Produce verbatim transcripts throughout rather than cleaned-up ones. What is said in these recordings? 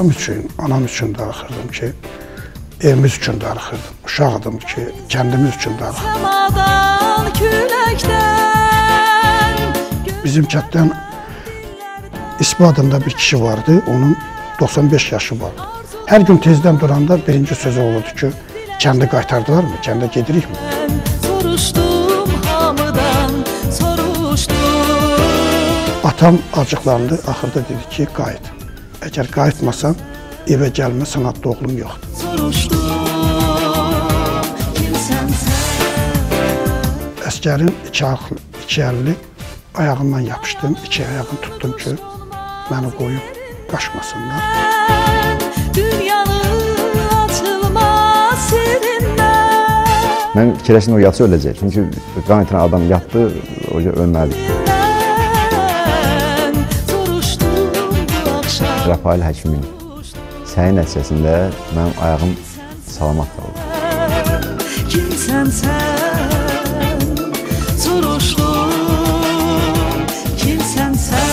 Atam üçün, anam üçün darıxırdım ki, evimiz üçün darıxırdım. Uşaqdım ki, kəndimiz üçün darıxırdım. Bizim kənddən İsmi adında bir kişi vardı, onun doxsan beş yaşı vardı. Hər gün tezdən duranda birinci sözü olurdu ki, kəndə qaytardılar mı, kəndə gedirik mi? Soruşdum hamıdan, soruşdum. Atam acıqlandı, axırda dedi ki, qayıt. Əgər qayıtmasan, evə gəlmə, sanatlı oğlum yoxdur. Əskərin iki, iki əlli ayağından yapışdım, iki ayağını tuttum ki, məni qoyub qaçmasınlar. Mən fikirləşdim, o yatsı öləcək. Çünki qan itiran adam yatdı, o ölməli. Rafael həkimin səyi nəticəsində mənim ayağım salamat qaldı. Kimsən sən, soruşdum, kimsən sən.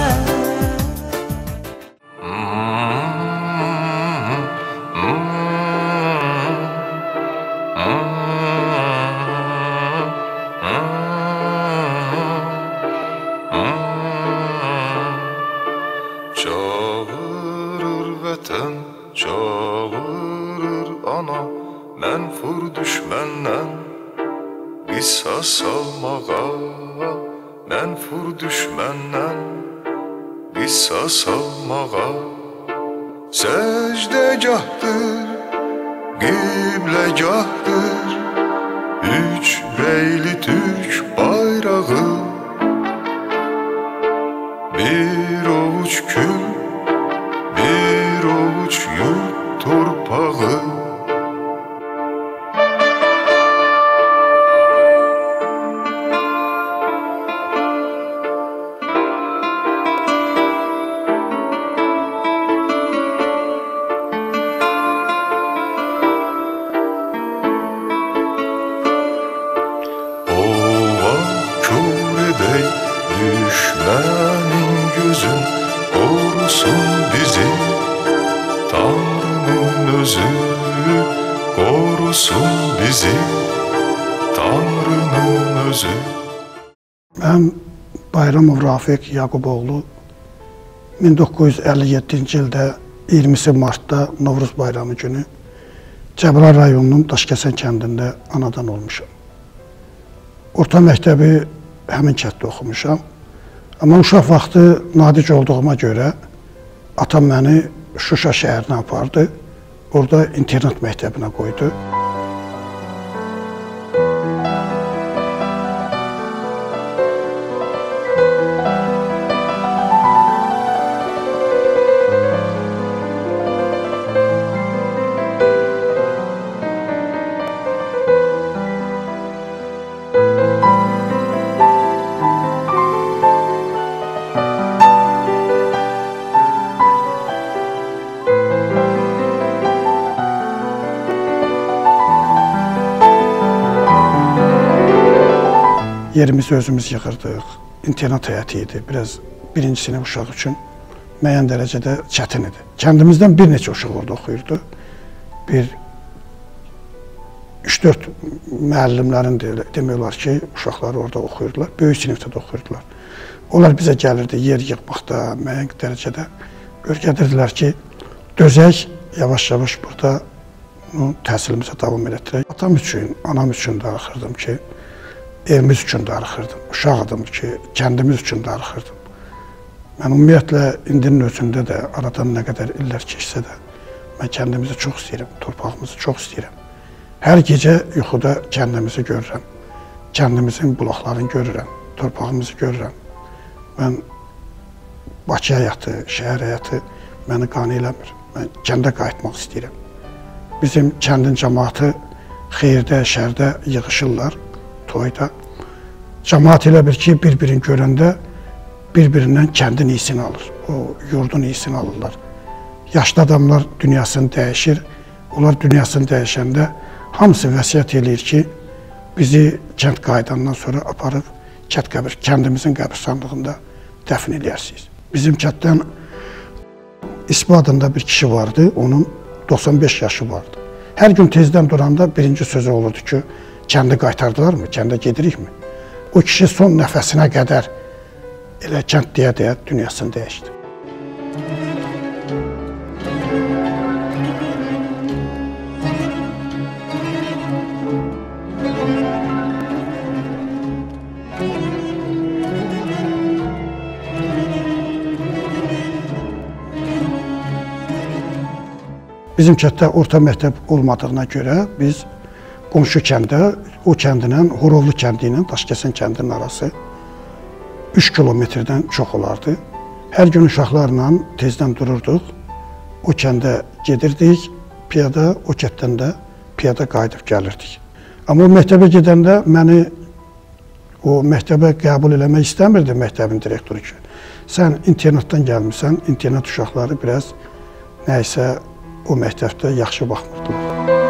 Çağırır vətən, çağırır ana, mənfur düşməndən qisas almağa, mənfur düşməndən qisas almağa. Səcdəgahdır, qibləgahdır, üç rəyli türk bayrağı, bir ovuç kül, bir ovuç yurt torpağı. Ova kör edey düşmənin gözün, korusun bizi Tanrı'nın özü, korusun bizi Tanrı'nın özü. Mən Bayramov Rafiq Yaquboğlu min doqquz yüz əlli yeddinci ildə iyirmisi martda Novruz bayramı günü Cəbrayıl rayonunun Daşkəsən kəndində anadan olmuşam. Orta məktəbi həmin kənddə oxumuşam. Amma uşaq vaxtı nadic olduğuma görə atam məni Şuşa şəhərinə apardı. Orada internat məktəbinə qoydu. Yerimizi özümüz yığırdıq. İnternat həyəti idi. Biraz birinci sinif uşaq üçün müəyyən dərəcədə çətin idi. Kəndimizdən bir neçə uşaq orada oxuyurdu. Bir üç dörd müəllimlərin demək olar ki, uşaqları orada oxuyurdular. Böyük sinifdə də oxuyurdular. Onlar bizə gəlirdi yer yığmaqda, müəyyən dərəcədə öyrədirdilər ki, dözək, yavaş-yavaş burada təhsilimizə davam etdirək. Atam üçün, anam üçün darıxırdım ki, evimiz üçün darıxırdım. Uşaqdım ki, kəndimiz üçün darıxırdım. Mən ümumiyyətlə, indinin özündə də aradan nə qədər illər keçsə də, mən kəndimizi çox istəyirəm, torpağımızı çox istəyirəm. Hər gecə yuxuda kəndimizi görürəm, kəndimizin bulaqlarını görürəm, torpağımızı görürəm. Mən Bakı həyatı, şəhər həyatı məni qane eləmir. Mən kəndə qayıtmaq istəyirəm. Bizim kəndin cəmaatı xeyirdə, şərdə yığışırlar. Toyda. Cəmaat elə bir ki, bir-birini görəndə bir-birindən kəndin iyisini alır, o yurdun iyisini alırlar. Yaşlı adamlar dünyasını dəyişir, onlar dünyasını dəyişəndə hamısı vəsiyyət eləyir ki, bizi kənd qayıdandan sonra aparıb kənd qəbir, kəndimizin qəbirstanlığında dəfn eləyərsiniz. Bizim kənddən İsmi adında bir kişi vardı, onun doxsan beş yaşı vardı. Hər gün tezdən duranda birinci sözü olurdu ki, kəndə qaytardılar mı, kəndə gedirik mi? O kişi son nəfəsinə qədər elə kənd deyə-deyə dünyasını dəyişdi. Bizim kənddə orta məktəb olmadığına görə biz qonşu kəndə, o kəndinin, Horovlu kəndi ilə Daşkəsən kəndinin arası üç kilometrdən çox olardı. Hər gün uşaqlarla tezdən dururduq, o kəndə gedirdik, piyada, o kənddən də piyada qayıdıb gəlirdik. Amma o məktəbə gedəndə məni o məktəbə qəbul eləmək istəmirdi məktəbin direktoru ki. Sən internatdan gəlmirsən, internat uşaqları biraz nəysə o məktəbdə yaxşı baxmırdılar.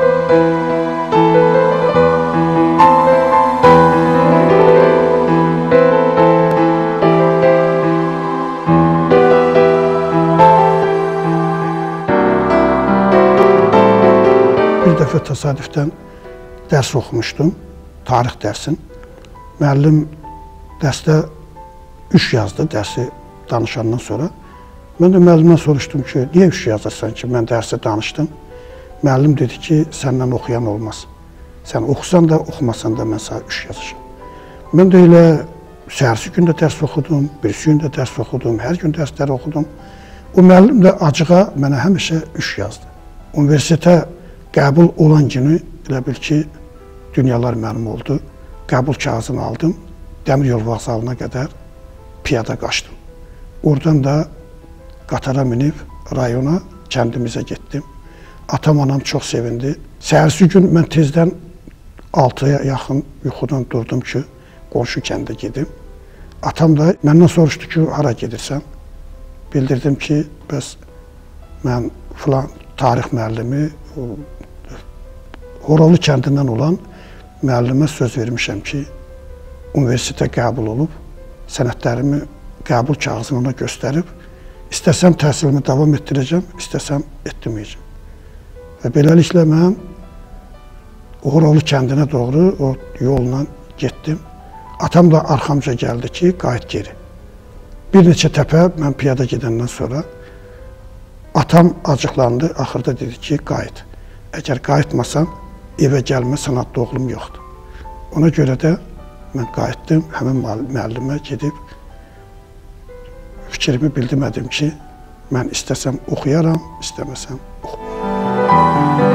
Bir dəfə təsadüfdən dərs oxumuşdum, tarix dərsin. Müəllim dərsdə üç yazdı, dərsi danışandan sonra. Mən də müəllimdən soruşdum ki, niyə üç yazırsan ki, mən dərsi danışdım. Müəllim dedi ki, səndən oxuyan olmaz. Sən oxusan da, oxumasan da mən sənə üç yazacağam. Mən də elə səhərsi gündə dərs oxudum, birisi gündə dərs oxudum, hər gün dərsləri oxudum. O müəllim də acığa mənə həmişə üç yazdı. Universitetə qəbul olan günü elə bil ki, dünyalar mənim oldu. Qəbul kağızını aldım, dəmir yol vağzalına qədər piyada qaçdım. Oradan da qatara minib rayona, kəndimizə getdim. Atam, anam çox sevindi. Səhərsi gün mən tezdən altıya yaxın yuxudan durdum ki, qonşu kəndə gedim. Atam da məndən soruşdu ki, hara gedirsən? Bildirdim ki, bəs mən filan tarix müəllimi, Horovlu kəndindən olan müəllimə söz vermişəm ki, universitetə qəbul olub, sənədlərimi qəbul kağızını ona göstərib, İstəsəm təhsilimi davam etdirəcəm, istəsəm etdirməyəcəm. Və beləliklə mən Horovlu kəndinə doğru o yolla getdim. Atam da arxamca gəldi ki, qayıt geri. Bir neçə təpə mən piyada gedəndən sonra atam acıqlandı, axırda dedi ki, qayıt. Əgər qayıtmasam, evə gəlmə, sənadlı oğlum yoxdur. Ona görə də mən qayıtdım, həmin müəllimə gedib fikrimi bildirmədim ki, mən istəsəm oxuyaram, istəməsəm oxumaram.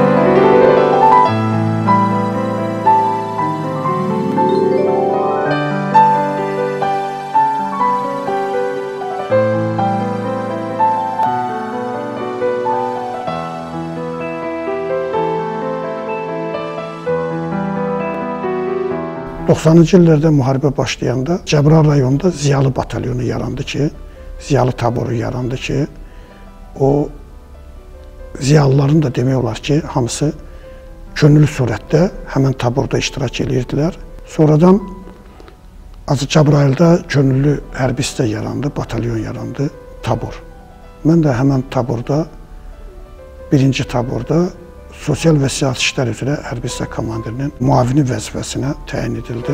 doxsanıncı illərdə müharibə başlayanda Cəbrayıl rayonunda ziyalı batalyonu yarandı ki, ziyalı taboru yarandı ki, o ziyalıların da demək olar ki, hamısı könüllü surətdə həmən taborda iştirak edirdilər. Sonradan Cəbrayılda könüllü hərbi hissə yarandı, batalyon yarandı, tabor. Mən də həmən taborda, birinci taborda sosial və siyasi işlər üzrə hərbi hissə komandirinin müavini vəzifəsinə təyin edildi.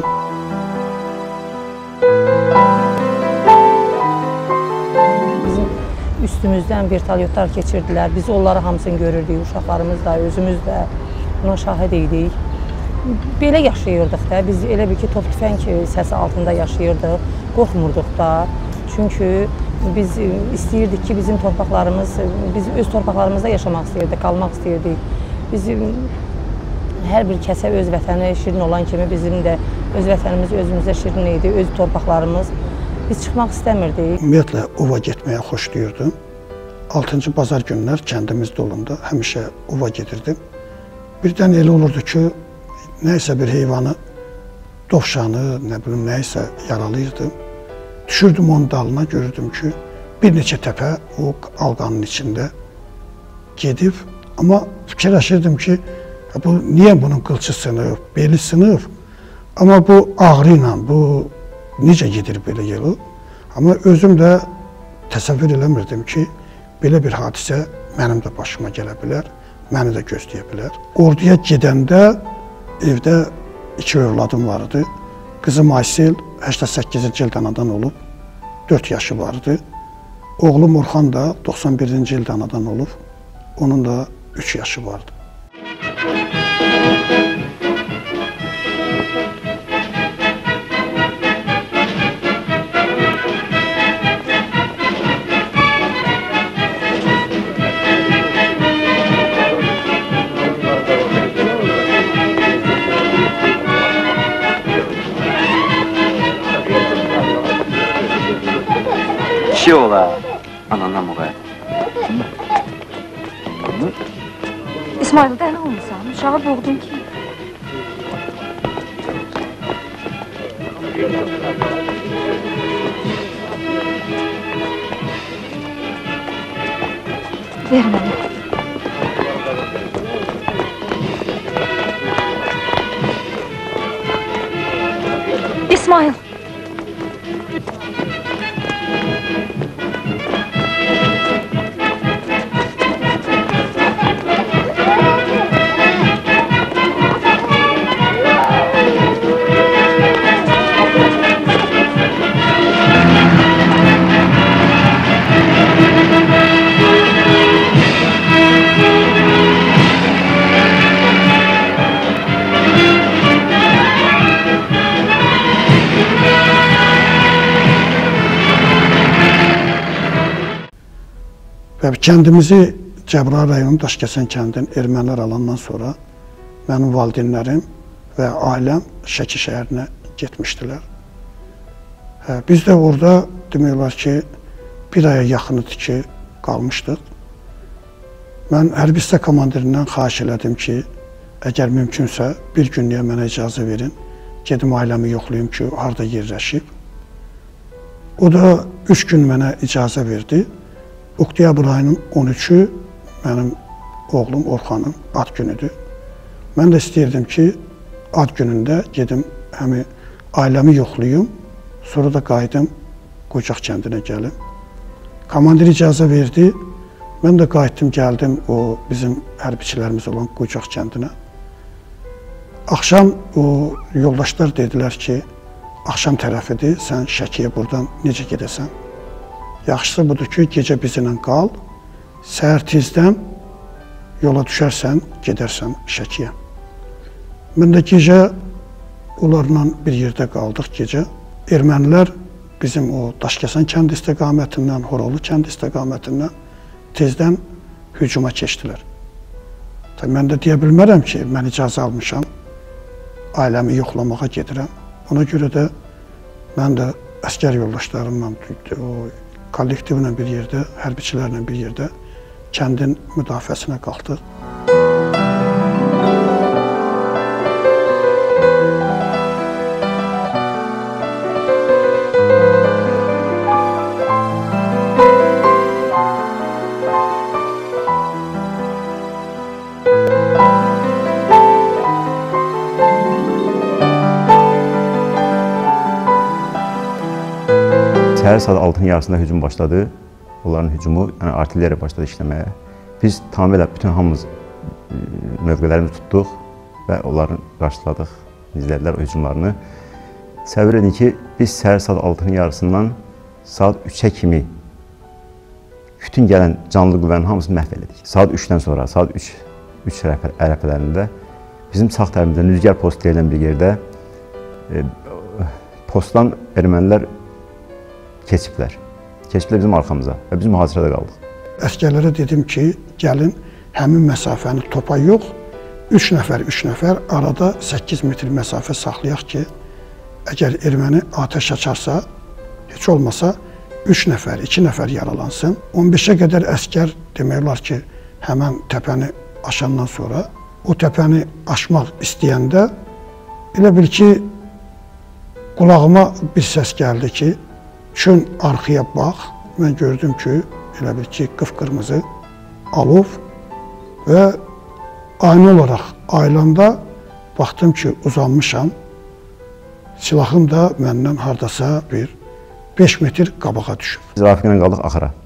Bizim üstümüzdən vertolyotlar keçirdilər. Biz onları hamısını görürdük, uşaqlarımız da, özümüz də buna şahid idik. Belə yaşayırdıq da, biz elə bir ki, top tüfəng səsi altında yaşayırdıq, qorxmurduq da. Çünki biz istəyirdik ki, bizim torpaqlarımız, biz öz torpaqlarımızda yaşamaq istəyirdik, qalmaq istəyirdik. Bizim hər bir kəsə öz vətəni şirin olan kimi bizim də öz vətənimiz özümüzdə şirin idi, öz torpaqlarımız. Biz çıxmaq istəmirdik. Ümumiyyətlə, ova getməyə xoşlayırdım. altıncı bazar günlər kəndimizdə olanda həmişə ova gedirdim. Birdən elə olurdu ki, nəysə bir heyvanı, dovşanı, nə bilim, nəysə yaralayırdım. Düşürdüm onun dalına, görürdüm ki, bir neçə təpə o alqanın içində gedib. Amma fikirləşirdim ki, bu niyə bunun qılçı sınıb, beli sınıb? Amma bu ağrı ilə, bu necə gedir belə yolu? Amma özüm də təsəvvür eləmirdim ki, belə bir hadisə mənim də başıma gələ bilər, məni də gözləyə bilər. Orduya gedəndə evdə iki övladım vardı. Qızım Aysel səksən səkkizinci ildə anadan olub, dörd yaşı vardı. Oğlum Orxan da doxsan birinci ildə anadan olub, onun da üç yaşı vardı. Kişi ola, anandan muğayət. İsmail, dəli olmuşsan, uşağı boğdun ki. Ver mənə. İsmail. Kəndimizi Cəbrayıl rayonunun Daşkəsən kəndinin ermənilər alandan sonra mənim valideynlərim və ailəm Şəki şəhərinə getmişdilər. Biz də orada demək olar ki, bir aya yaxınıdır ki, qalmışdıq. Mən hərbi hissə komandirindən xahiş elədim ki, əgər mümkünsə bir günlüyə mənə icazə verin, gedim ailəmi yoxlayım ki, harada yerləşib. O da üç gün mənə icazə verdi. Oktyabr ayının on üçü mənim oğlum Orxanın ad günüdür. Mən də istəyirdim ki, ad günündə gedim həmi ailəmi yoxlayım, sonra da qayıdım Qucaq kəndinə gəlim. Komandir icazə verdi, mən də qayıtdım, gəldim o bizim hərbiçilərimiz olan Qucaq kəndinə. Axşam o yoldaşlar dedilər ki, axşam tərəfidir, sən Şəkiyə buradan necə gedəsən? Yaxşısı budur ki, gecə bizimlə qal, səhər tezdən yola düşərsən, gedərsən Şəkiyə. Mən də gecə onlarla bir yerdə qaldıq gecə. Ermənilər bizim o Daşkəsən kənd istiqamətindən, Horoğlu kənd istiqamətindən tezdən hücuma keçdilər. Tabii mən də deyə bilmərəm ki, mən icazə almışam, ailəmi yoxlamağa gedirəm. Ona görə də mən də əskər yoldaşlarımla o kollektivlə bir yerdə, hərbiçilərlə bir yerdə kəndin müdafiəsinə qalxdıq. Səhər saat altının yarısında hücum başladı. Onların hücumu, yəni artilleriya başladı işləməyə. Biz tamamilə bütün hamımız mövqelərimizi tutduq və onların qarşıladıq, izlədilər o hücumlarını. Səvr edin ki, biz səhər saat altının yarısından saat üçə kimi bütün gələn canlı qüvvənin hamısını məhv elədik. Saat üçdən sonra, saat üç ərəfələrində bizim sağ tərəfimizdə rüzgar postu deyilən bir yerdə postdan ermənilər keçiblər. Keçiblər bizim arxamıza və biz mühasirədə qaldıq. Əskərlərə dedim ki, gəlin həmin məsafəni topa yox, üç nəfər, üç nəfər arada səkkiz metr məsafə saxlayaq ki, əgər erməni atəş açarsa, heç olmasa üç nəfər, iki nəfər yaralansın. on beşə qədər əskər demək olar ki, həmən təpəni aşandan sonra o təpəni aşmaq istəyəndə elə bil ki, qulağıma bir səs gəldi ki, çön arxaya bax, mən gördüm ki, elə bil ki, qıpqırmızı alov və ani olaraq ayılanda baxdım ki, uzanmışam, silahım da məndən hardasa bir beş metr qabağa düşüb. Biz Rafiq ilə qaldıq axıra.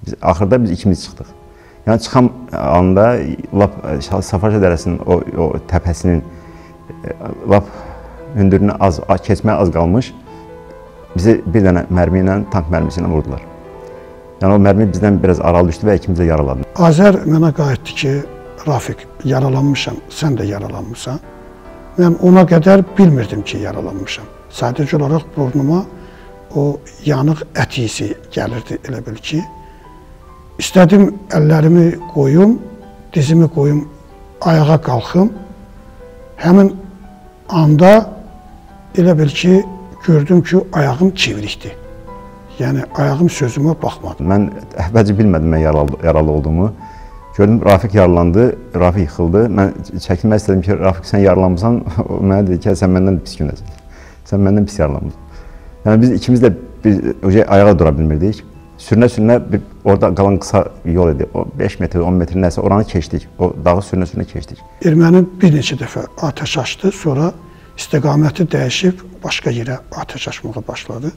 Biz, axırda biz ikimiz çıxdıq. Yəni çıxan anda lap Safarca dərəsinin o, o təpəsinin lap hündürlüyünə az, keçməyə az qalmış bizi bir dənə mərmi ilə, tank mərmisi ilə vurdular. Yəni o mərmi bizdən biraz aralı düşdü və ikimiz də yaraladı. Azər mənə qayıtdı ki, Rafiq, yaralanmışam, sən də yaralanmışsan. Mən ona qədər bilmirdim ki, yaralanmışam. Sadəcə olaraq burnuma o yanıq ət isi gəlirdi, elə bil ki. İstədim əllərimi qoyum, dizimi qoyum, ayağa qalxım. Həmin anda elə bil ki, gördüm ki, ayağım çevirikdir. Yəni, ayağım sözümə baxmadı. Mən əvvəlcə bilmədim mən yaralı, yaralı olduğumu. Gördüm, Rafiq yaralandı, Rafiq yıxıldı. Mən çəkilmək istədim ki, Rafiq sən yaralanmışsan, o mənə dedi ki, sən məndən pis günəcəksən. Sən məndən pis yaralanmışsan. Yəni, biz ikimiz də biz, ayağa dura bilmirdik. Sürünə-sürünə orada qalan qısa yol idi. O beş metr, on metr nəsə oranı keçdik. O dağı sürünə-sürünə keçdik. Erməni bir neçə dəfə atəş açdı, sonra istiqaməti dəyişib başqa yerə atəş açmağa başladı.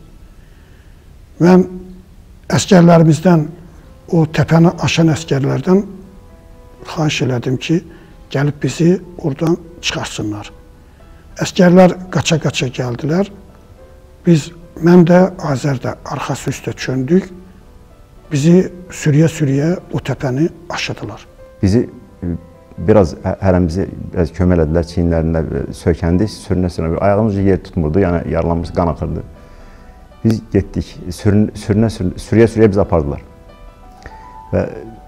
Mən əskərlərimizdən, o təpəni aşan əskərlərdən xahiş elədim ki, gəlib bizi oradan çıxarsınlar. Əskərlər qaça-qaça gəldilər. Biz, mən də, Azər də arxası üstə çöndük. Bizi sürüyə-sürüyə o təpəni aşadılar. Bizi biraz hərəmizi biraz kömələdilər, çiyinlərində sökəndik, sürünə-sürünə. Ayağımız yer tutmurdu, yəni yaralanmış, qan axırdı. Biz getdik, sürüyə-sürüyə bizi apardılar. Və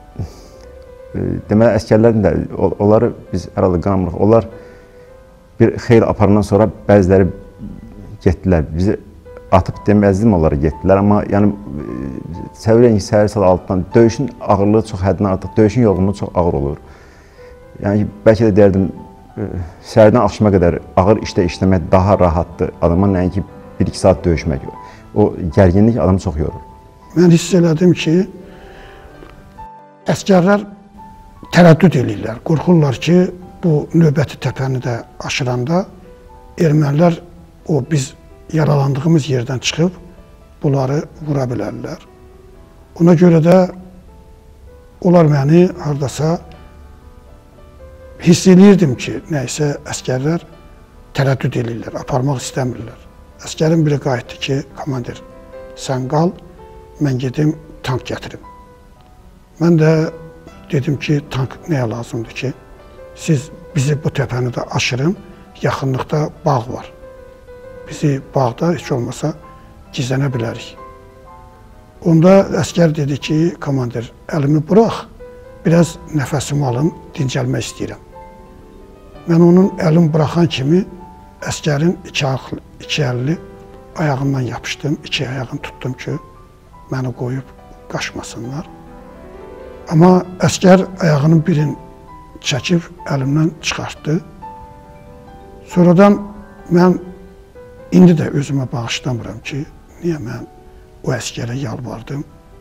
deməli, əskərlərin də, onları biz herhalde qanamırıq. Onlar bir xeyli aparandan sonra bəziləri getdilər. Bizi atıb deməzdim, onlara getdilər. Amma yəni, səviyyən ki, səhər saat altından döyüşün ağırlığı çox həddindən artıq, döyüşün yorğunluğu çox ağır olur. Yəni, bəlkə də deyərdim, səhərdən axşama qədər ağır işdə işləmək daha rahatdır adama, nəinki bir iki saat döyüşmək. O gərginlik adamı çox yorur. Mən hiss elədim ki, əskərlər tərəddüd edirlər, qorxurlar ki, bu növbəti təpəni də aşıranda ermənilər o biz yaralandığımız yerdən çıxıb bunları vura bilərlər. Ona görə də onlar məni haradasa hiss edirdim ki, nəysə əskərlər tərəddüd edirlər, aparmaq istəmirlər. Əskərin biri qayıtdı ki, komandir, sən qal, mən gedim tank gətirim. Mən də dedim ki, tank nəyə lazımdır ki, siz bizi bu təpəni də aşırın, yaxınlıqda bağ var. Bizi bağda heç olmasa gizlənə bilərik. Onda əskər dedi ki, komandir, əlimi burax, biraz nəfəsimi alım, dincəlmək istəyirəm. Mən onun əlimi buraxan kimi əskərin iki, iki əlli ayağından yapışdım, iki ayağını tuttum ki, məni qoyub qaçmasınlar. Amma əskər ayağının birini çəkib əlimdən çıxartdı. Sonradan mən indi də özümə bağışlamıram ki, niyə mən o əskərə yalvardım.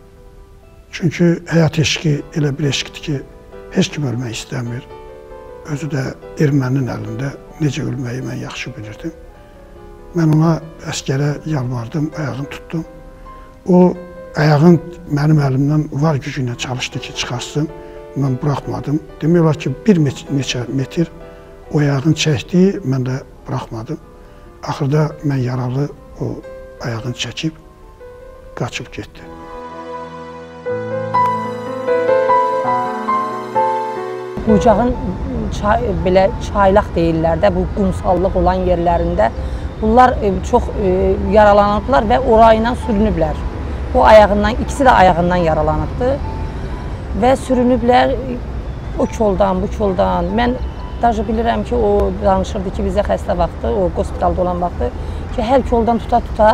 Çünki həyat eşqi elə bir eşqdir ki, heç kim ölmək istəmir. Özü də erməninin əlində necə ölməyi mən yaxşı bilirdim. Mən ona əskərə yalvardım, ayağını tutdum. O ayağın mənim əlimdən var gücü ilə çalışdı ki, çıxarsın. Mən buraxmadım. Demək olar ki, bir neçə metr o ayağını çəkdi, mən də buraxmadım. Axırda mən yaralı o ayağını çəkib, qaçıb getdi. Bucağın çay, belə çaylaq deyirlər də, bu qumsallıq olan yerlərində bunlar e, çox e, yaralanıblar və orayla sürünüblər. O ayağından, ikisi də ayağından yaralanıbdı və sürünüblər o koldan, bu koldan. Mən Daşı bilirəm ki, o danışırdı ki, bizə xəstə vaxtı, o hospitalda olan vaxtı ki, hər koldan tuta-tuta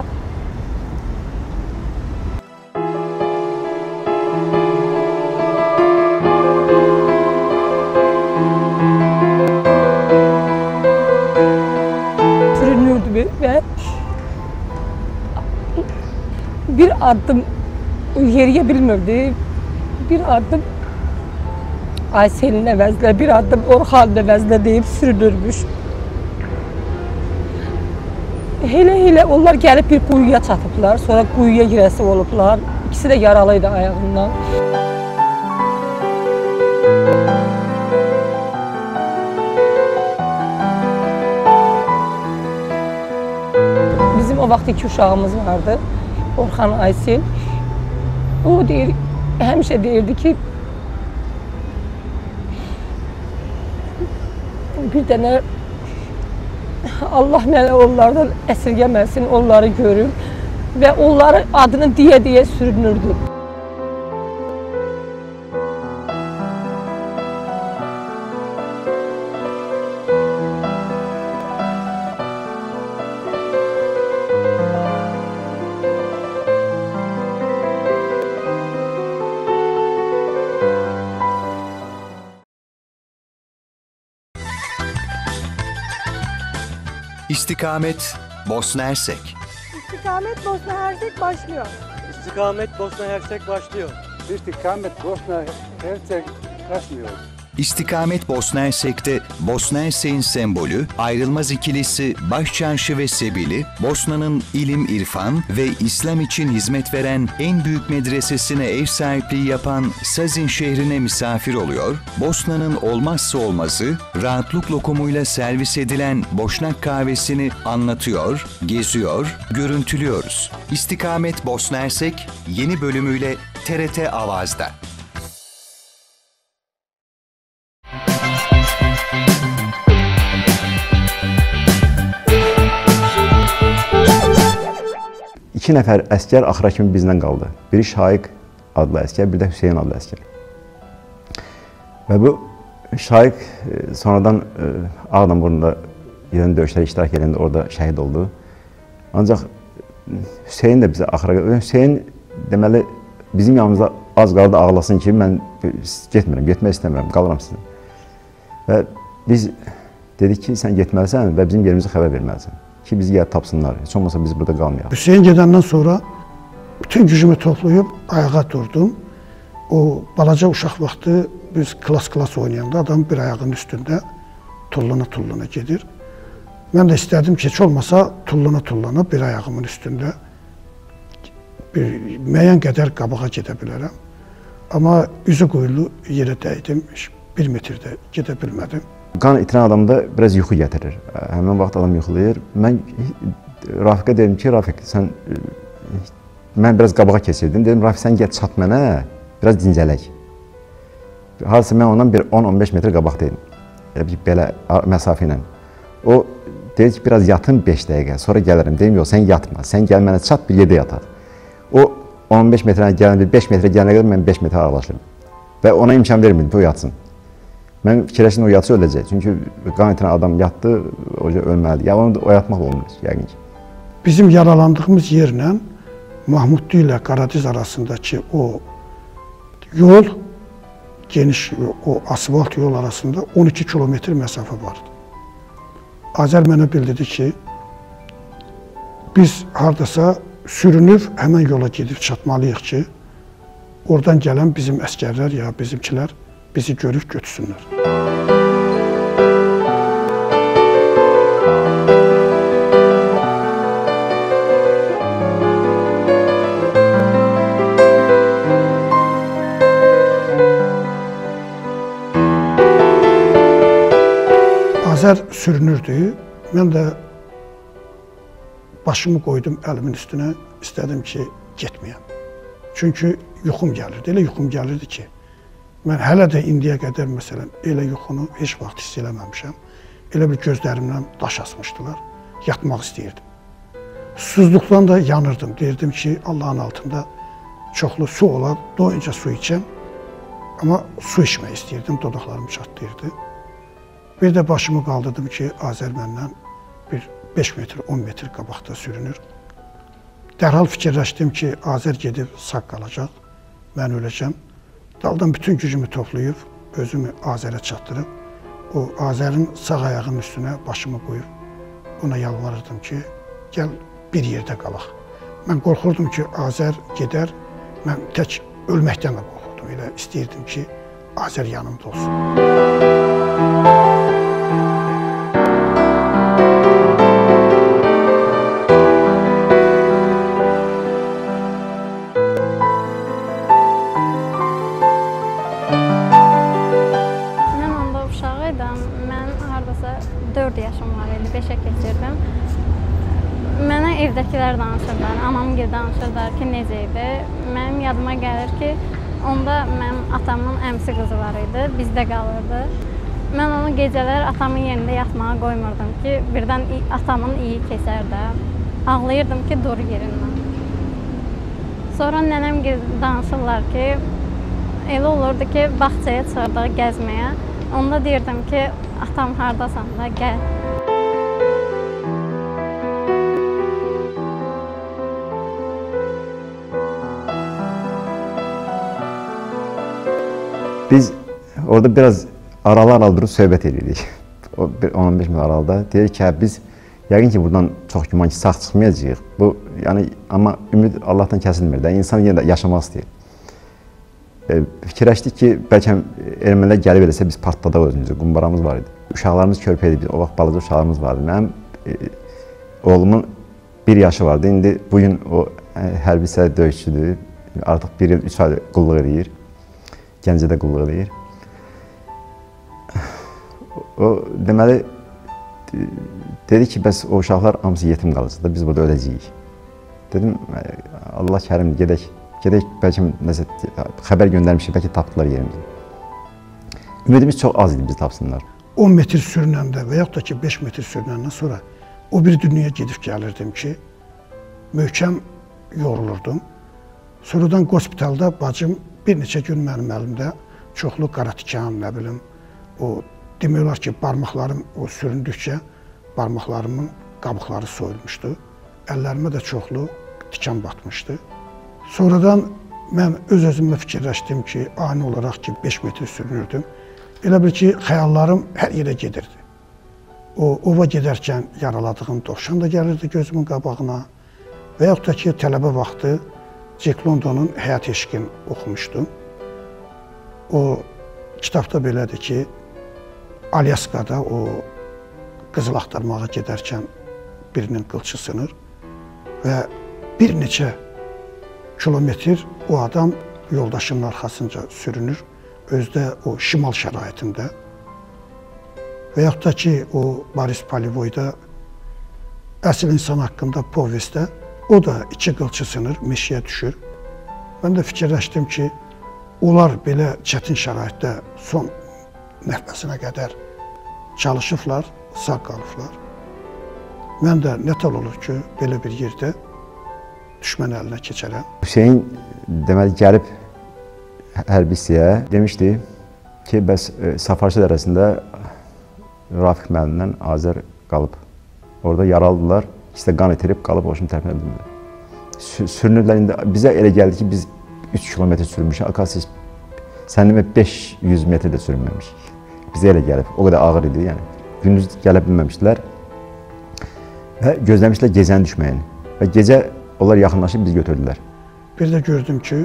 sürünürdü və bir addım yeriyə bilmirdi, bir addım Aysel'in əvəzlə, bir addım Orxan'ın əvəzlə deyib sürünürmüş. Elə-elə onlar gəlib bir quyuya çatıblar, sonra quyuya girəsi olublar. İkisi də yaralıydı ayağından. Bizim o vaxt iki uşağımız vardı. Orxan, Aysil. O deyir, həmişə deyirdi ki, bir dənə Allah mənə onlardan əsirgəməsin, onları görür və onları adını deyə-deyə sürünürdü. İstikamet Bosna Hersek. İstikamet Bosna Hersek başlıyor. İstikamet Bosna Hersek başlıyor. İstikamet Bosna Hersek başlıyor. İstikamet Bosna Hersek'te Bosna Hersek'in sembolü, ayrılmaz ikilisi Başçarşı ve Sebili, Bosna'nın ilim, irfan ve İslam için hizmet veren en büyük medresesine ev sahipliği yapan Sazin şehrine misafir oluyor, Bosna'nın olmazsa olmazı, rahatlık lokumuyla servis edilen Boşnak kahvesini anlatıyor, geziyor, görüntülüyoruz. İstikamet Bosna Hersek yeni bölümüyle T R T Avaz'da. İki nəfər əskər axıra kimi bizdən qaldı. Biri Şaiq adlı əskər, bir də Hüseyin adlı əskər. Və bu Şaiq sonradan Ağdamburnu'da yeni döyüşlərə iştirak edəndə orada şəhid oldu. Ancaq Hüseyin də bizə axıra qaldı. Hüseyin deməli bizim yanımızda az qaldı ağlasın ki, mən getmirəm, getmək istəmirəm, qalıram sizin. Və biz dedik ki, sən getməlisən və bizim yerimizi xəbər verməlisən. Ki bizi yer tapsınlar, heç olmasa biz burada qalmayaq. Hüseyin gedəndən sonra bütün gücümü toplayıb ayağa durdum. O balaca uşaq vaxtı biz klas-klas oynayanda adam bir ayağının üstündə tullana-tullana gedir. Mən də istədim ki, heç olmasa tullana-tullana bir ayağımın üstündə bir müəyyən qədər qabağa gedə bilərəm. Amma üzü qoyulu yerə dəydim, bir metrdə gedə bilmədim. Qan itirən adamda biraz yuxu gətirir. Həmin vaxt adam yuxulayır. Mən Rafiqə dedim ki, Rafiq, sən, mən biraz qabağa keçirdim. Dedim, Rafiq, sən gəl çat mənə, biraz dincələk. Hadisi mən ondan bir on on beş metr qabaqdaydım. Belə məsafə ilə. O dedi ki, biraz yatın beş dəqiqə, sonra gələrəm. Dedim, yox, sən yatma, sən gəl mənə çat, bir yerdə yataq. O on on beş metrə gələn, beş metrə gələnə qədər mən beş metrə ağlaşırım. Və ona imkan vermirdim ki, o yatsın. Mən fikirləşdim, o yatsı öləcək. Çünki qan itirən adam yatdı, o ölməlidir. Ya onu oyatmaq olmur, yəqin ki. Bizim yaralandığımız yerlə Mahmudlu ilə Qaradiz arasındakı o yol, geniş o asfalt yol arasında on iki kilometr məsafə vardı. Azər mənə bildirdi ki, biz hardasa sürünüb həmən yola gedib çatmalıyıq ki, oradan gələn bizim əskərlər ya bizimkilər bizi görüb götürsünlər. Azər sürünürdü. Mən də başımı qoydum əlimin üstünə, istədim ki, getməyəm. Çünki yuxum gəlirdi, elə yuxum gəlirdi ki, mən hələ də indiyə qədər, məsələn, elə yuxunu heç vaxt hiss eləməmişəm. Elə bir gözlərimdən daş asmışdılar, yatmaq istəyirdim. Susuzluqdan da yanırdım, deyirdim ki, Allahın altında çoxlu su olar, doyunca su içəm. Amma su içmək istəyirdim, dodaqlarım çatlayırdı. Bir də başımı qaldırdım ki, Azər məndən bir beş metr, on metr qabaqda sürünür. Dərhal fikirləşdim ki, Azər gedib sağ qalacaq, mən öləcəm. Daldan bütün gücümü toplayıb, özümü Azərə çatdırıb, o Azərin sağ ayağının üstünə başımı qoyub, ona yalvarırdım ki, gəl bir yerdə qalaq. Mən qorxurdum ki, Azər gedər, mən tək ölməkdən də qorxurdum. Elə istəyirdim ki, Azər yanımda olsun. beşə keçirdim. Mənə evdəkilər danışırlar, anam gil danışırlar ki, necə idi. Mənim yadıma gəlir ki, onda mənim atamın əmsi qızı var idi, bizdə qalırdı. Mən onu gecələr atamın yerində yatmağa qoymurdum ki, birdən atamın iyi keçər də. Ağlayırdım ki, dur yerindən. Sonra nənəm danışırlar ki, elə olurdu ki, bağçaya çıxırdıq gəzməyə. Onda deyirdim ki, atam hardasan da, gəl. Biz orada biraz aralı aralı durub söhbət edirik. on on beş min aralıda. Deyirik ki, biz yəqin ki, buradan çox güman ki, sağ çıxmayacağıq. Bu, yəni, amma ümid Allahdan kəsilmir də. İnsan yenə də yaşamaq istəyir. E, fikirləşdik ki, bəlkə ermənilər gəlib eləsə biz partladaq özümüzü. Qumbaramız var idi. Uşaqlarımız körpə idi. O vaxt balaca uşaqlarımız vardı. Mənim e, oğlumun bir yaşı vardı. İndi bugün o e, hərbi hissədə döyüşçüdür. Artıq bir il, üç ay qulluq edir. Gəncədə qulluq edir. O, deməli, dedi ki, bəs o uşaqlar hamısı yetim qalacaq da, biz burada öləcəyik. Dedim, Allah kərimdir, gedək, gedək, bəlkə nəsə xəbər göndərmişik, bəlkə tapdılar yerimizi. Ümidimiz çox az idi, biz tapsınlar. on metr sürünəndə və yaxud da ki, beş metr sürünəndən sonra o bir dünyaya gedib gəlirdim ki, möhkəm yorulurdum. Sonradan qospitalda bacım bir neçə gün mənim əlimdə çoxlu qaratikan, nə bilim, o demək olar ki, barmaqlarım o süründükcə barmaqlarımın qabıqları soyulmuşdu. Əllərimə də çoxlu tikan batmışdı. Sonradan mən öz-özümə fikirləşdim ki, ani olaraq ki, beş metr sürünürdüm. Elə bil ki, xəyallarım hər yerə gedirdi. O, ova gedərkən yaraladığım dovşan da gəlirdi gözümün qabağına və yaxud da ki, tələbə vaxtı Jack Londonun Həyat Eşqin oxumuşdum. O kitabda belədir ki, Alyaskada o qızıl axtarmağa gedərkən birinin qılçı sınır və bir neçə kilometr o adam yoldaşının arxasınca sürünür, özdə o şimal şəraitində. Və yaxud da ki, o Boris Polivoyda Əsl insan haqqında povestdə o da iki qılçı sınır, meşəyə düşür. Mən də fikirləşdim ki, onlar belə çətin şəraitdə son nəfəsinə qədər çalışıblar, sağ qalıblar. Mən də nətər olur ki, belə bir yerdə düşmən əlinə keçərəm. Hüseyin deməli gəlib hərbi hissəyə demişdi ki, bəs Safarçı dərəsində Rafiq müəllimdən Azər qalıb. Orada yaralıdılar, ikisi də qan itirib qalıb o şimdi tərəfinə bilmirlər. Sürünürlər, indi bizə elə gəldi ki, biz üç kilometr sürmüşük, akasiz səninlə beş yüz metr də sürünməmişik. Bizə elə gəlib, o qədər ağır idi, yəni. Gündüz gələ bilməmişdilər və gözləmişlər gecənin düşməyini. Və gecə onlar yaxınlaşıb bizi götürdülər. Bir də gördüm ki,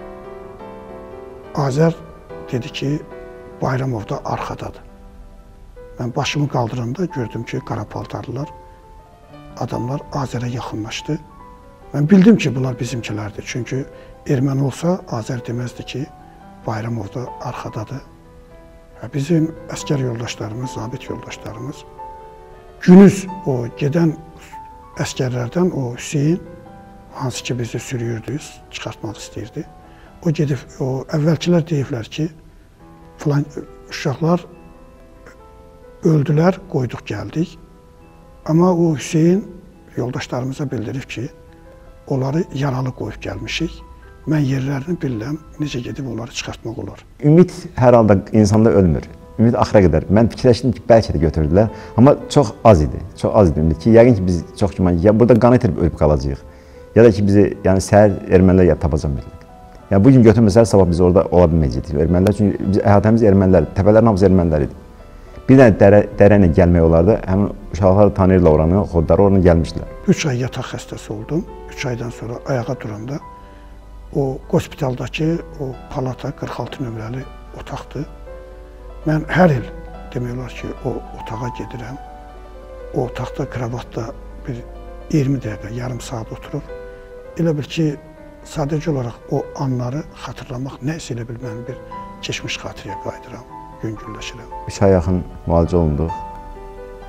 Azər dedi ki, Bayramov da arxadadır. Mən başımı qaldıranda gördüm ki, qara paltarlılar, adamlar Azərə yaxınlaşdı. Mən bildim ki, bunlar bizimkilərdir. Çünki erməni olsa, Azər deməzdi ki, Bayramov da arxadadır. Bizim əskər yoldaşlarımız, zabit yoldaşlarımız, günüz o gedən əskərlərdən o Hüseyin, hansı ki bizi sürüyürdü, çıxartmaq istəyirdi. O gedib, o əvvəlkilər deyiblər ki, filan uşaqlar öldülər, qoyduq, gəldik. Amma o Hüseyin yoldaşlarımıza bildirib ki, onları yaralı qoyub gəlmişik. Mən yerlərini bilirəm, necə gedib onları çıxartmaq olar. Ümid hər halda insanda ölmür. Ümid axıra qədər. Mən fikirləşdim ki, bəlkə də götürdülər. Amma çox az idi. Çox az idi ümid ki, yəqin ki biz çox güman, ya burada qan itirib ölüb qalacağıq. Ya da ki bizi, yəni səhər ermənilər ya tapacaq millət. Yəni bugün götürməsələr, sabah biz orada ola bilməyəcəyik. Ermənilər, çünki biz əhatəmiz ermənilər, təpələrin hamısı ermənilər idi. Bir dənə dərə, dərə ilə gəlmək olardı. Həmin uşaqlar tanıyırlar oranı, xodları oradan gəlmişdilər. Üç ay yataq xəstəsi oldum. Üç aydan sonra ayağa duranda o hospitaldakı o palata qırx altı nömrəli otaqdır. Mən hər il demək olar ki, o otağa gedirəm. O otaqda, kravatda bir iyirmi dəqiqə, yarım saat oturub. Elə bil ki, sadəcə olaraq o anları xatırlamaq, nəsə elə bil mən bir keçmiş xatirəyə qayıdıram, yüngülləşirəm. Üç ay yaxın müalicə olunduq.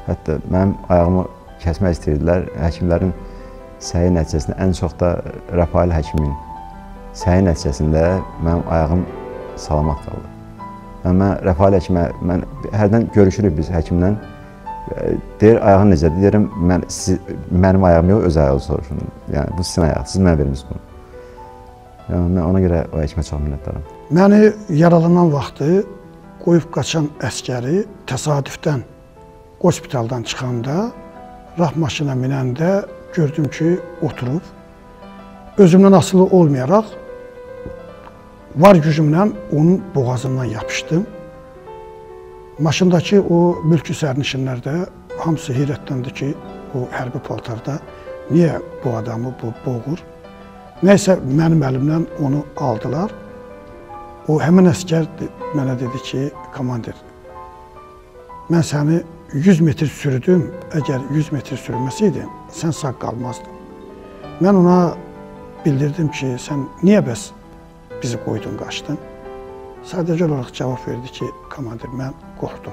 Hətta mənim ayağımı kəsmək istəyirdilər. Həkimlərin səyi nəticəsində, ən çox da Rafael həkimin səyi nəticəsində mənim ayağım salamat qaldı. Yəni, mən Rafael həkimə, mən hərdən görüşürük biz həkimlə. Deyir, ayağın necədir? Deyirəm, mən, siz, mənim ayağım yox, öz ayağı soruşun. Yəni, bu sizin ayaq, siz mənə vermişsiniz bunu. Yəni, mən ona görə o həkimə çox minnətdaram. Məni yaralanan vaxtı qoyub qaçan əskəri təsadüfdən hospitaldan çıxanda, raf maşına minəndə gördüm ki, oturub, özümdən asılı olmayaraq, var gücümlə onun boğazından yapışdım. Maşındakı o mülki sərnişinlər də hamısı heyrətdəndir ki, o hərbi paltarda niyə bu adamı bu boğur? Nəysə, mənim əlimdən onu aldılar. O, həmin əskər mənə dedi ki, komandir, mən səni yüz metr sürüdüm, əgər yüz metr sürülməsəydin, sən sağ qalmazdın. Mən ona bildirdim ki, sən niyə bəs bizi qoydun, qaçdın? Sadəcə olaraq cavab verdi ki, komandir, mən qorxdum.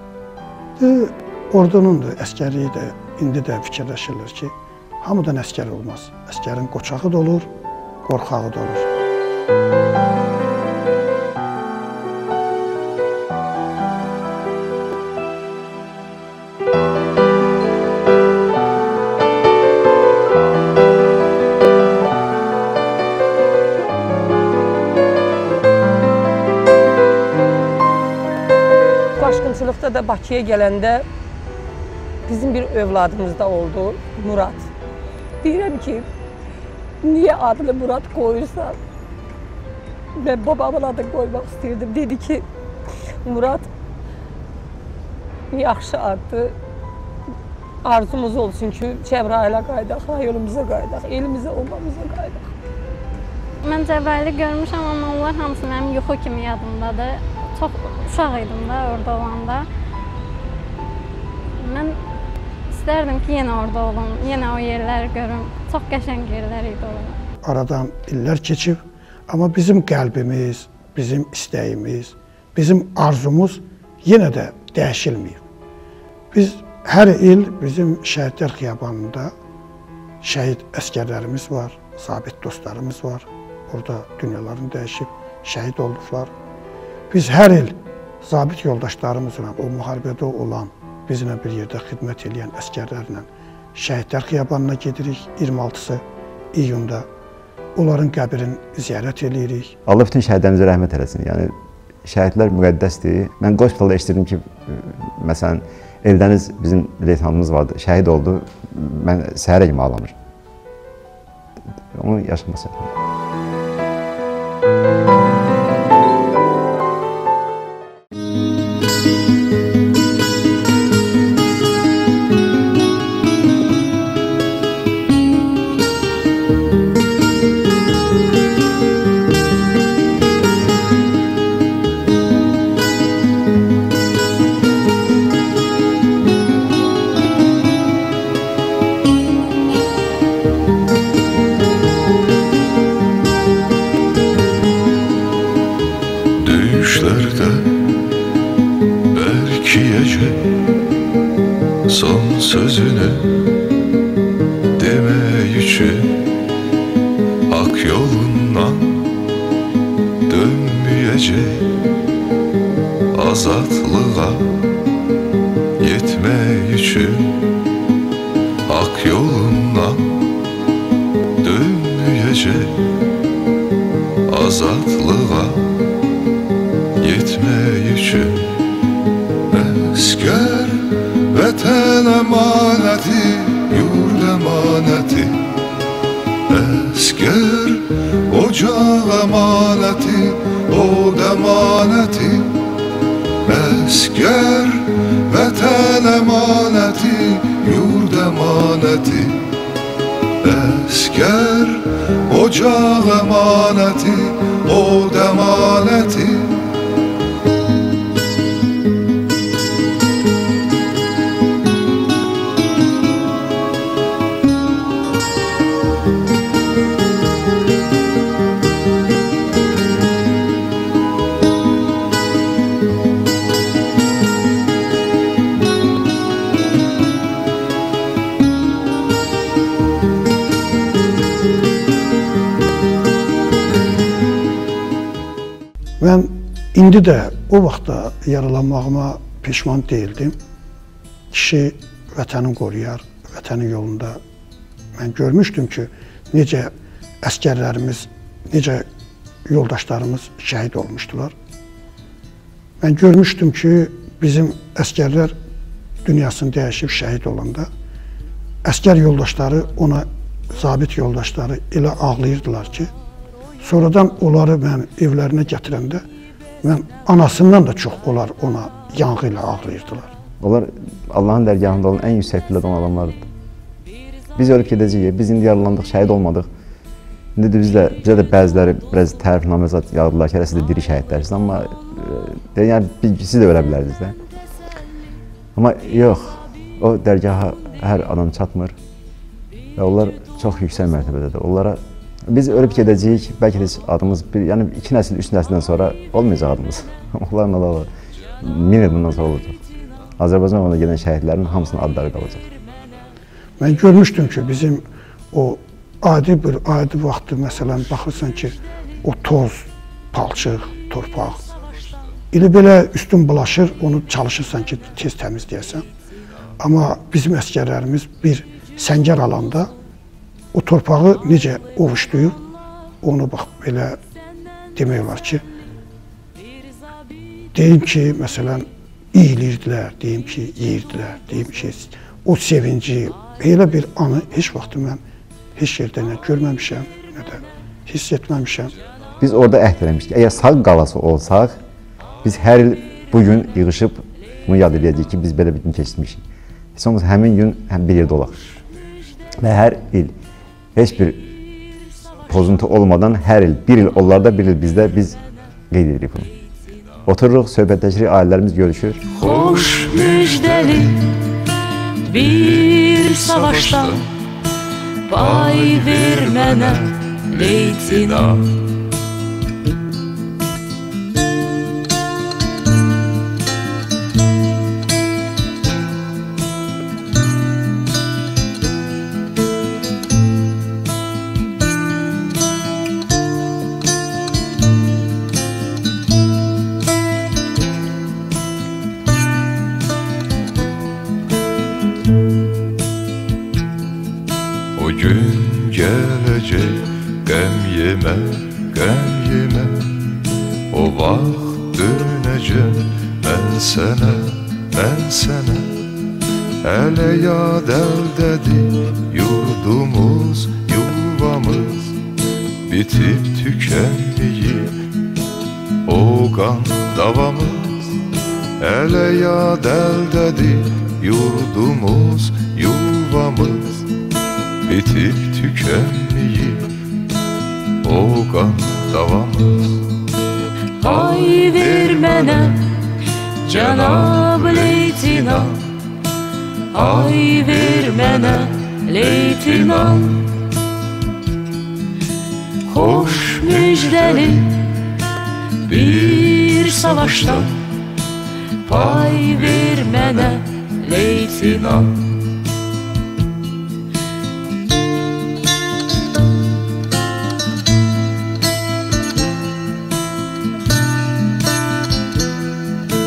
Ordunun da, əskərliyi də, indi də fikirləşirlər ki, hamıdan əskər olmaz. Əskərin qoçağı da olur, qorxağı da olur. Qaçqınçılıqda da Bakıya gələndə bizim bir övladımız da oldu, Murad. Deyirəm ki, niyə adını Murad qoyursan? Mən babamın adını qoymaq istəyirdim. Dedi ki, Murad yaxşı addır. Arzumuz olsun ki, Cəbrailə qaydaq, rayonumuza qaydaq, elimizə olmamıza qaydaq. Mən Cəbraili görmüşəm, amma onlar hamısı mənim yuxu kimi yadımdadır. Çox uşaq idim da orada olanda. Mən istərdim ki, yenə orada olum, yenə o yerləri görüm. Çox qəşəng yerlər idi orada. Aradan illər keçib, amma bizim qəlbimiz, bizim istəyimiz, bizim arzumuz yenə də dəyişilməyib. Biz hər il bizim şəhidlər xiyabanında şəhid əskərlərimiz var, sabit dostlarımız var. Orada dünyalarını dəyişib, şəhid olduqlar. Biz hər il zabit yoldaşlarımızla, o müharibədə olan, bizimlə bir yerdə xidmət edən əskərlərlə şəhidlər xiyabanına gedirik, iyirmi altısı iyunda. Onların qəbrini ziyarət edirik. Allah bütün şəhidlərimizə rəhmət eləsin. Yəni, şəhidlər müqəddəsdir. Mən hospitalda eşitdirdim ki, məsələn, Eldəniz bizim leytanımız vardı, şəhid oldu, mən səhərə kimi ağlamışım. Onu yaşaması. Son sözünü demək üçün hak yolundan dönməyəcək, azadlığa yetmək üçün hak yolundan dönməyəcək, azadlığa yetmək üçün əskər vətən əmanəti, yurd əmanəti, əskər ocaq əmanəti, od əmanəti, əskər vətən əmanəti, yurd əmanəti, əskər ocaq əmanəti, od əmanəti. Mən indi də o vaxtda yaralanmağıma peşman deyildim. Kişi vətənin qoruyar, vətənin yolunda. Mən görmüşdüm ki, necə əskərlərimiz, necə yoldaşlarımız şəhid olmuşdular. Mən görmüşdüm ki, bizim əskərlər dünyasını dəyişib şəhid olanda, əskər yoldaşları ona, zabit yoldaşları elə ağlayırdılar ki, sonradan onları mən evlərinə gətirəndə, mən anasından da çox onlar ona yanğı ilə ağlayırdılar. Onlar Allahın dərgahında olan ən yüksək pillədə olan adamlardır. Biz ölüb gedəcəyik, biz indi yaralandıq, şəhid olmadıq. İndi də bizdə, bizə də bəziləri biraz tərifnamə zat yağdılar ki, siz də diri şəhidlərsiniz, amma e, yəni, siz də ölə bilərdiniz də. Amma yox, o dərgaha hər adam çatmır və onlar çox yüksək mərtəbədədir. Onlara biz ölüb gedəcəyik, bəlkə də adımız bir, yəni iki nəsil, üç nəsildən sonra olmayacaq adımız. Onların adı min il bundan sonra olacaq. Azərbaycan yolunda gedən şəhidlərin hamısının adları qalacaq. Mən görmüşdüm ki, bizim o adi bir adi vaxtı, məsələn, baxırsan ki, o toz, palçıq, torpaq, elə belə üstün bulaşır, onu çalışırsan ki, tez təmizləyəsən. Amma bizim əskərlərimiz bir səngər alanda o torpağı necə ovuşduyub, onu bax, belə demək olar ki, deyim ki, məsələn, iyilirdilər, deyim ki, yeyirdilər, deyim ki, o sevinci, elə bir anı heç vaxt mən heç yerdə nə görməmişəm, nə də hiss etməmişəm. Biz orada əhd eləmişdik. Əgər sağ qalası olsaq, biz hər il bugün yığışıb bunu yad edəcəyik ki, biz belə bir gün keçirmişik. Heç olmaz həmin gün həm bir yerdə olaq. Və hər il heç bir pozuntu olmadan hər il, bir il onlarda, bir il bizdə biz qeyd edirik bunu. Otururuq, söhbətləşirik, ailələrimiz görüşür. Xoş müjdəli bir savaşda pay ver mənə, leytinant. O gün gelecek, qəm yemə, qəm yemə. O vaxt dönəcəm mən sənə, mən sənə. Hələ yad əldədir yurdumuz, yuvamız. Bitib tükənməyib o qan davamız. Hələ yad əldədir yurdumuz, yuvamız. Bitib tükənməyib o qan davamız. Ay ver mənə, cənab leytinant. Ay ver mənə, leytinant. Xoş müjdəli bir savaşda pay ver mənə, leytinant.